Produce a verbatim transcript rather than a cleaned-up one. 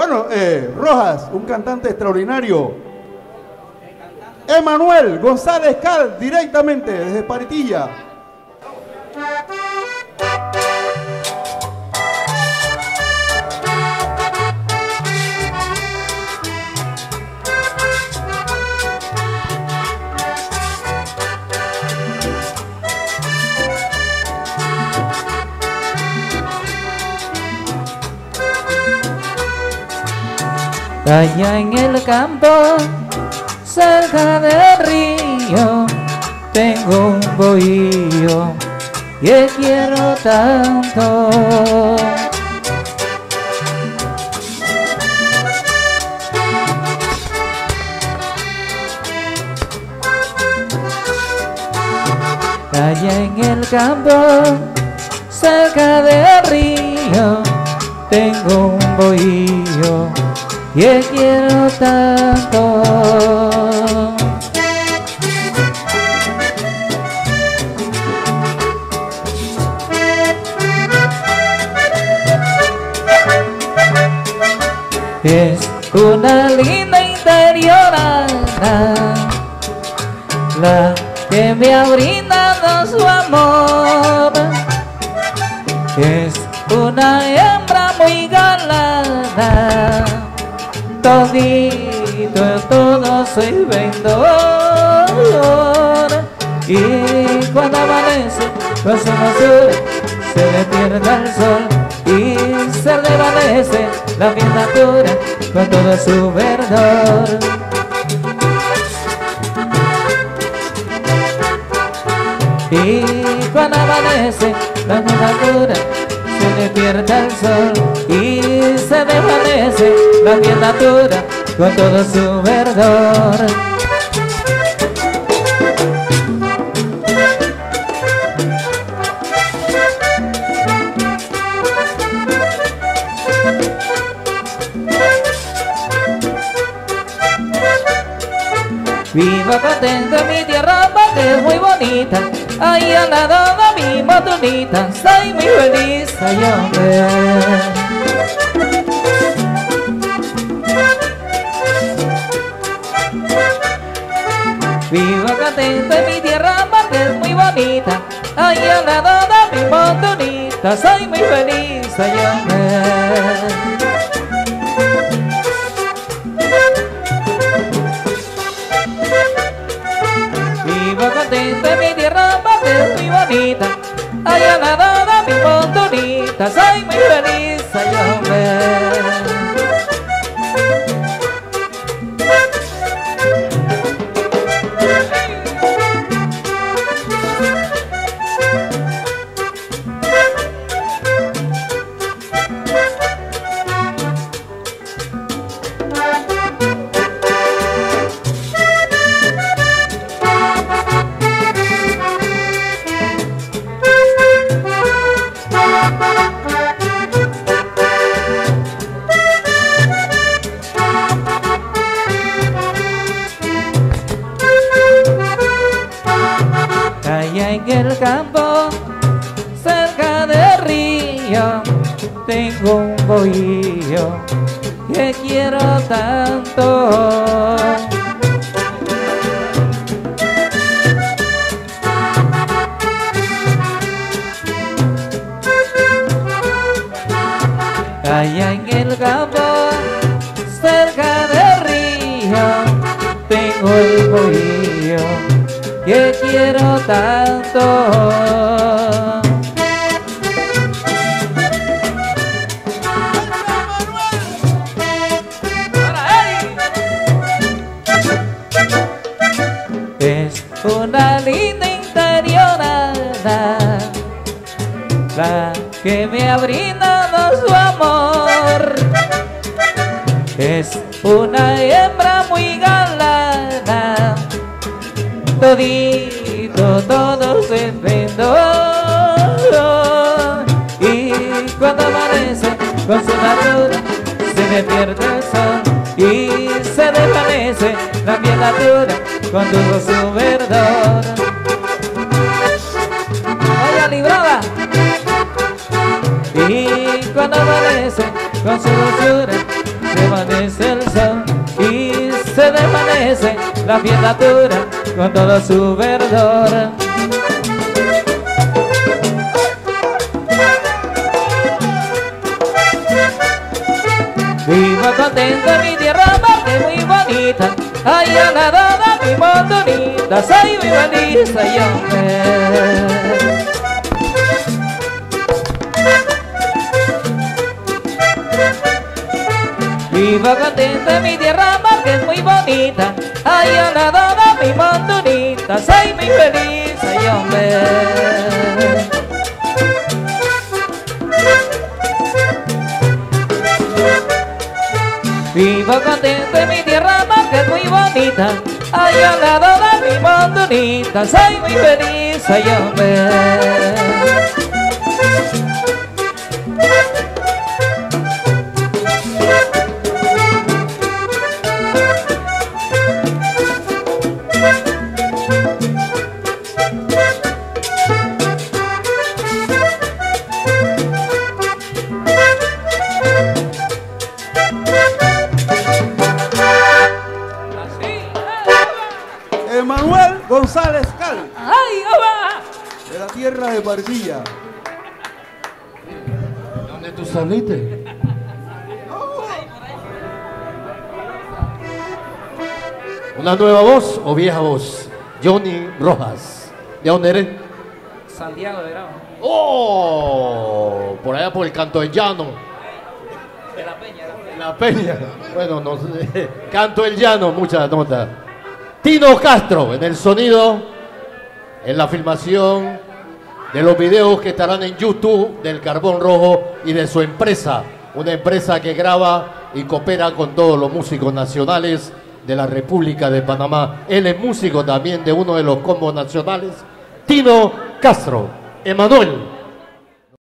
Bueno, eh, Rojas, un cantante extraordinario. Emanuel González Cal, directamente desde Paritilla. Allá en el campo, cerca del río, tengo un bohío que quiero tanto. Allá en el campo, cerca del río, tengo un bohío que quiero tanto. Es una linda interiorana, la que me ha brindado su amor. Es una hembra muy galana, todito, todo soy vendedor. Y cuando amanece con su hermosura, se le pierde el sol y se le desvanece la piel natura con todo su verdor. Y cuando amanece la piel natura, se le pierde el sol y se desvanece la piel natura con todo su verdor. Vivo contento en mi tierra porque es muy bonita, ahí al lado de mi montunita, soy muy feliz, ay hombre. Vivo contento en mi tierra porque es muy bonita, ahí al lado de mi montunita, soy muy feliz, ay hombre. Vivo contento en mi tierra porque es muy bonita, allá al lado de mi montunita, soy muy feliz, ay hombre. Allá en el campo, cerca del río, tengo un bohío que quiero tanto. Allá en el campo, cerca del río, tengo el bohío que quiero tanto. Es una linda interiorana, la que me ha brindado su amor. Es una hembra muy galana, todito, todo se vendó. Y cuando amanece con su natura, se le pierde el sol y se desvanece la piel natura con todo su verdor. ¡Vaya librada! Y cuando amanece con su dulzura, se amanece el sol y se desvanece la fiel natura con todo su verdor. Vivo contento en mi tierra porque es muy bonita, ay, a la dada mi montonita, soy muy feliz, soy hombre. Vivo contento en mi tierra porque es muy bonita, ay, a la dada mi montonita, soy muy feliz, soy hombre. Vivo contento en mi tierra porque es muy bonita, ay, al lado de mi montonita, soy muy feliz, soy hombre. Emanuel González Cal, ¡Ay, oba! de la tierra de Paritilla. ¿Dónde tú saliste? ¿Una nueva voz o vieja voz? Johnny Rojas. ¿De dónde eres? Santiago de Grau. ¡Oh! Por allá por el Canto del Llano. De la Peña, de la Peña. La Peña. Bueno, no sé. Canto del Llano, muchas notas. Tino Castro en el sonido, en la filmación de los videos que estarán en YouTube del Carbón Rojo y de su empresa, una empresa que graba y coopera con todos los músicos nacionales de la República de Panamá. Él es músico también de uno de los combos nacionales, Tino Castro, Emanuel.